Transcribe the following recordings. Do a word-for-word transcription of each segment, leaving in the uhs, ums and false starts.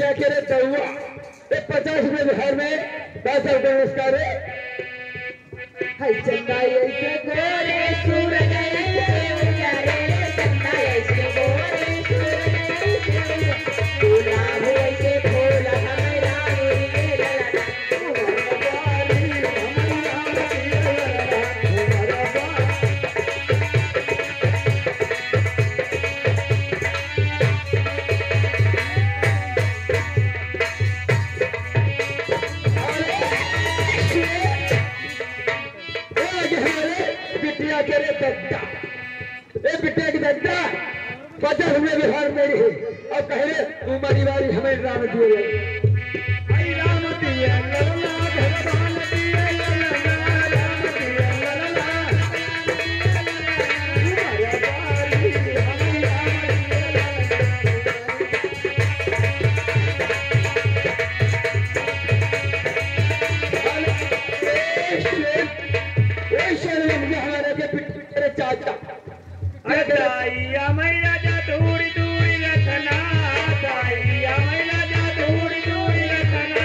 बिटिया के रे चौवा एक पचास रुपए बिहार में दस रुपए नमस्कार हाय चंदा ऐसे गोरे सूरज ऐसे उजारे चंदा ऐसे गोरे सूरज ऐसे गुलाब ऐसे फूल हमारा रे ललना बिटिया के रे दद्दा ए बिटिया की दद्दा पचास रुपए बिहार मेरी है और कह रहे तू हमारी बारी हमें राम दिए आई राम दिए ललना भगवान दिए ललना राम दिए ललना तुम्हारा बारी हमें चाचा दाइया मैया जा दूर दूर रखना दाइया मैया जा दूर दूर रखना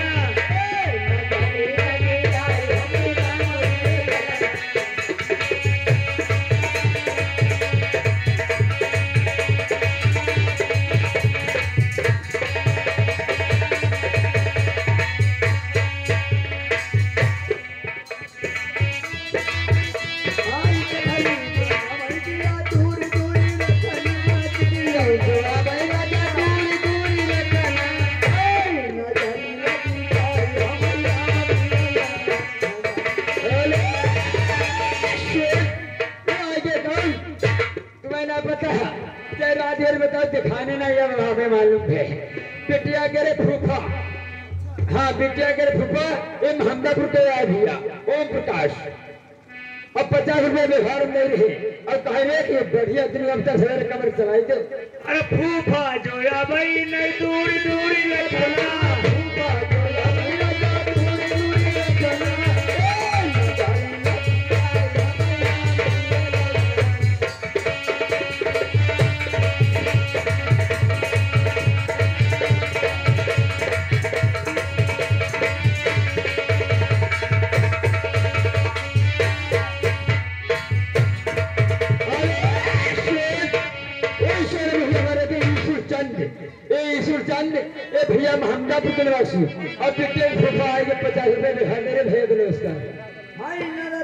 दिखाने ना ये हमें मालूम है बिटिया के रे फूफा हाँ बिटिया के रे फूफा ये महमदापुर के आए भैया ओम प्रकाश अब पचास रुपए व्यवहार में रहे और कहे कि बढ़िया दिन अवसर सवेरे कमर चलाई दे अरे फूफा जोया भाई नहीं दूर दूर रखना फूफा जोया भाई ना दूर दूर रखना चंद ए भैया महमदापुर के निवासी और बिटिया फूफा आएंगे पचास रुपए में मेरे भेज दे उसका